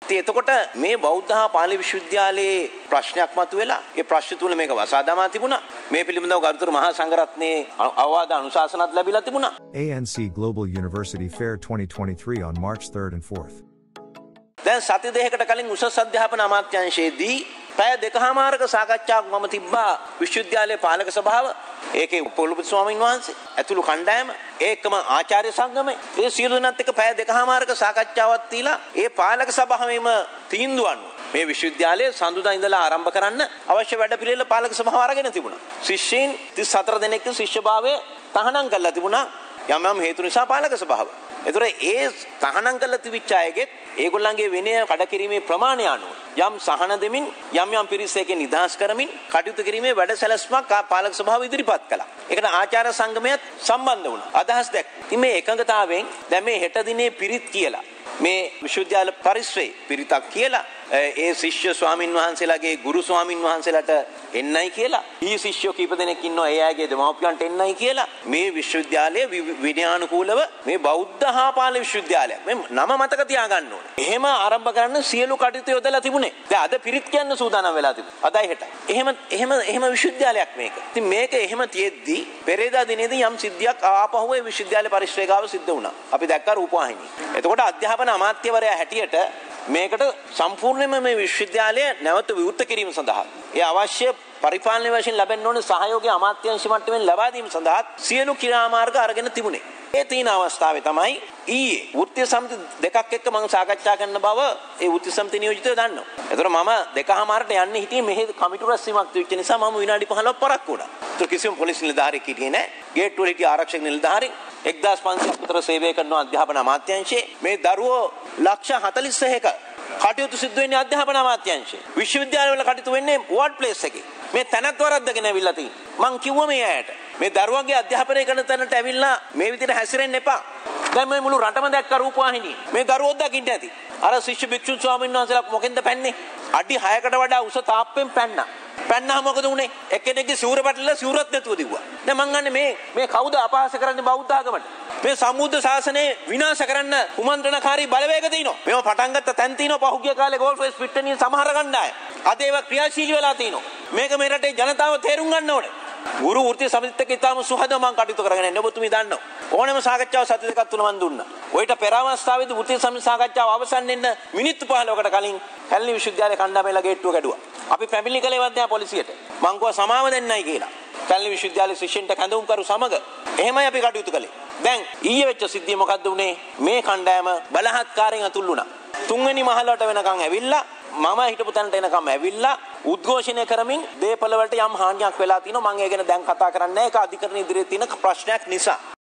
ඉතින් එතකොට මේ බෞද්ධ හා පාලි විශ්වවිද්‍යාලයේ ප්‍රශ්නයක් මතුවෙලා ඒ ප්‍රශ්න තුල මේක වසාදමා තිබුණා. මේ පිළිබඳව ගරුතර මහා සංඝරත්නයේ අවවාද අනුශාසනත් ලැබිලා තිබුණා. ANC Global University Fair 2023 on March 3rd and 4th. දැන් සති දෙකකට කලින් උසස් අධ්‍යාපන අමාත්‍යාංශයේදී පැය දෙකමාරක සාකච්ඡාවක් මම තිබ්බා විශ්වවිද්‍යාලයේ පාලක සභාව ඒකේ පොළොපති ස්වාමීන් වහන්සේ ඇතුළු කණ්ඩායම ඒකම ආචාර්ය සංගමය ඒ සියලු දෙනාත් එක්ක පැය දෙකමාරක සාකච්ඡාවක් තියලා ඒ පාලක සභාවෙම තීන්දුව අනුව මේ විශ්වවිද්‍යාලයේ සඳුදා ඉඳලා ආරම්භ කරන්න අවශ්‍ය වැඩ පිළිවෙල පාලක සභාව අරගෙන තිබුණා. ශිෂ්‍යයන් 34 දෙනෙක් ශිෂ්‍යභාවය තහනම් කරලා තිබුණා යම් යම් හේතු නිසා පාලක සභාව. ඒතර ඒ තහනම් කරලා තිබිච්ච අයගෙත් ඒගොල්ලන්ගේ විනය කඩකිරීමේ ප්‍රමාණය අනුව යම් සහන දෙමින් යම් යම් පිරිස එකේ නිදහස් කරමින් කටයුතු කිරීමේ වැඩසැලැස්මක් පාලක සභාව ඉදිරිපත් කළා. ඒකට ආචාර්ය සංගමයත් සම්බන්ධ වුණා. අදහස් දැක්කා. ඉතින් මේ එකඟතාවයෙන් දැන් මේ හෙට දිනේ පිරිත් කියලා මේ විශ්වවිද්‍යාල පරිශ්‍රයේ පිරිතක් කියලා ඒ ශිෂ්‍ය ස්වාමින් වහන්සේලාගේ ගුරු ස්වාමින් වහන්සේලාට එන්නයි කියලා ඊ ශිෂ්‍යෝ කීප දෙනෙක් ඉන්නවා ඒ අයගේ දෙමාපියන්ට එන්නයි කියලා මේ විශ්වවිද්‍යාලයේ විනයානුකූලව මේ බෞද්ධ හා පාලි විශ්වවිද්‍යාලයක් මේ නම මතක තියාගන්න ඕනේ. එහෙම ආරම්භ කරන්න සියලු කටයුතු යොදලා තිබුණේ. දැන් අද පිරිත් කියන්න සූදානම් වෙලා තිබුණා. අදයි හෙටයි. එහෙම විශ්වවිද්‍යාලයක් මේක. ඉතින් මේක එහෙම තියෙද්දි පෙරේදා දිනේදී යම් සිද්ධියක් ආපහු ඒ විශ්වවිද්‍යාල පරිශ්‍රය ගාව සිද්ධ වුණා. අපි දැක්කා රූපවාහිනිය. එතකොට අධ්‍යාපන අමාත්‍යවරයා හැටියට මේකට සම්පූර්ණයෙන්ම මේ විශ්වවිද්‍යාලය නැවත විවෘත කිරීම සඳහා ඒ අවශ්‍ය පරිපාලන වශයෙන් ලැබෙන්න ඕන සහයෝගය අමාත්‍යාංශ මට්ටමින් ලබා දීම සඳහා සියලු ක්‍රියාමාර්ග අරගෙන තිබුණේ. ඒ තීන අවස්ථාවේ තමයි ඊයේ වෘත්තීය සමිති දෙකක් එක්ක මම සාකච්ඡා කරන බව ඒ වෘත්තීය සමිති නියෝජිතයෝ දන්නවා. ඒතර මම දෙකමාරට යන්නේ හිටියේ මෙහි කමිටු රැස්වීමක් තිබෙච්ච නිසා මම විනාඩි 15ක් පරක් වුණා. ඒතර කිසිම පොලිස් නිලධාරියෙක් හිටියේ නැහැ. ගේට්ටුව වල හිටිය ආරක්ෂක නිලධාරී 1500ක් විතර සේවය කරන අධ්‍යාපන අමාත්‍යාංශයේ මේ දරුවෝ ලක්ෂ 46ක කටයුතු සිද්ධ වෙන්නේ අධ්‍යාපන අමාත්‍යාංශයේ. විශ්වවිද්‍යාලවල කටයුතු වෙන්නේ වෝඩ් ප්ලේස් එකේ. මේ තැනත් වරද්දගෙන ඇවිල්ලා තියෙනවා. මං කිව්වා මේ අයට මේ දරුවන්ගේ අධ්‍යාපනය කරන තැනට ඇවිල්ලා මේ විදිහට හැසිරෙන්න එපා. දැන් මේ මුළු රටම දැක්ක රූපවාහිනිය. මේ දරුවෝ දකින්න ඇති. අර ශිෂ්‍ය භික්ෂුන් ස්වාමීන් වහන්සේලා මොකෙන්ද පැන්නේ? අඩි 6කට වඩා උස තාප්පෙන් පැන්නා. පැන්නා මොකද උනේ? එක්කෙනෙක්ගේ සිවුර පැටලලා සිවුරත් නැතුව දිව්වා. දැන් මං අහන්නේ මේ කවුද අපහාස කරන්නේ බෞද්ධ ආගමට? මේ සම්බුද්ධ ශාසනය විනාශ කරන්න කුමන්ත්‍රණකාරී බලවේග තියෙනවා. මේව පටන් ගත්ත තැන් තියෙනවා පහුගිය කාලේ ගෝල්ෆ් ෆේස් පිට්ටනිය සමහර ගණ්ඩායම්. අද ඒවා ක්‍රියාශීලී වෙලා තියෙනවා. මේක මේ රටේ ජනතාව තේරුම් ගන්න ඕනේ. ගුරු වෘත්තීය සමිතිත් එක්ක ඉතාම සුහදව මම කටයුතු කරගෙන යන්නේ. ඔබතුමී දන්නවා. ඕනෑම සාකච්ඡාවක් සති දෙකක් තුන මම දුන්නා. ඔයිට පෙර අවස්ථාවේදී වෘත්තීය සමිති සාකච්ඡාව අවසන් වෙන්න මිනිත්තු 15කට කලින් කැලණි විශ්වවිද්‍යාලයේ කණ්ඩායමලා ගේට්ටුව කැඩුවා. අපි පැමිණිලි කළේවත් නෑ පොලිසියට. මං කිව්වා සමාව දෙන්නයි කියලා. කැලණි විශ්වවිද්‍යාලයේ ශිෂ්‍යන්ට කැඳවුම්කරු සමග එහෙමයි අපි කටයුතු කළේ. දැන් ඊයේ වෙච්ච සිද්ධිය මොකද්ද උනේ? මේ කණ්ඩායම බලහත්කාරයෙන් අතුල් වුණා. තුන්වෙනි මහලට වෙනකන් ඇවිල්ලා මම හිටපු තැනට එනකම් ඇවිල්ලා උද්ඝෝෂණය කරමින් දේපල වලට යම් හානියක් වෙලා තිනවා. මම ඒ ගැන දැන් කතා කරන්නේ නැහැ. ඒක අධිකරණ ඉදිරියේ තියෙන ප්‍රශ්නයක් නිසා.